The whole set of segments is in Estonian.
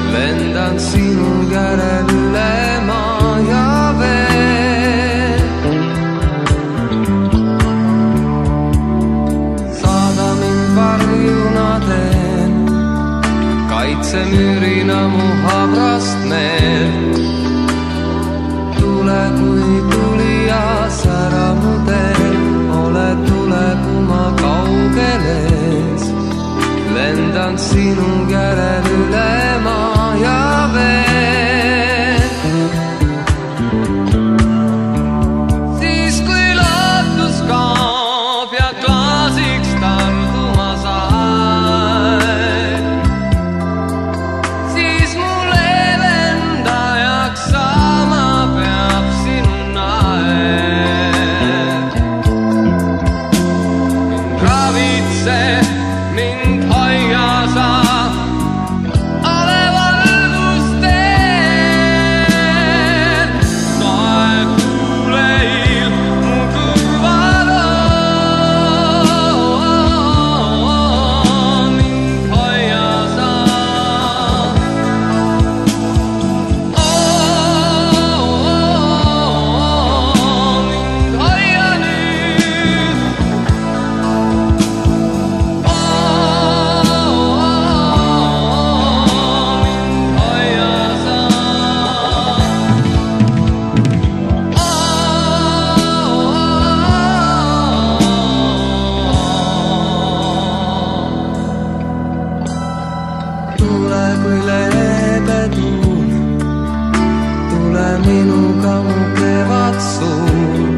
lendan sinu järel üle maa ja vee. Saada mind varjuna teen, kaitsemüürina mu habrast meelt. Tule kui tulija, sära mu teel, ole tule, kui ma kaugel ees. Lendan sinu järel üle maa ja vee. Siis kui lootus kaob ja klaasiks tarduma saed, siis mu leevendajaks saama peab sinu naer. Mind ravitse, mind hoia sa, ole valgusteen. Soe kuuleil mu kõrval on, mind hoia sa. Mind hoia nüüd. Tule kui leebe tuul, tule minuga mu kevad suur.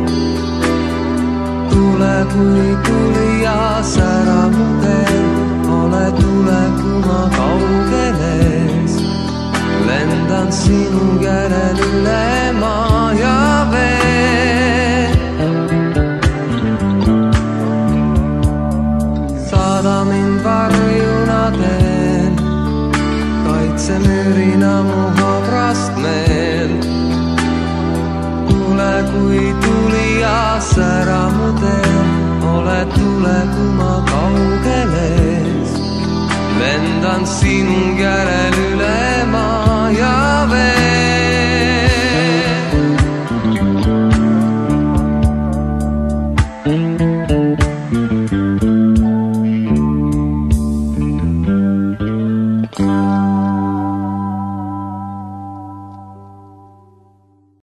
Tule kui tulija, sära mu teel, ole tule, kui ma kaugel ees. Lendan sinu järel üle maa ja vee. Saada mind varjuna teen, kaitsemüürina mu habrast meelt. Tule kui tulija, sära mu teel, ole tule, kui ma kaugel ees. Lendan sinu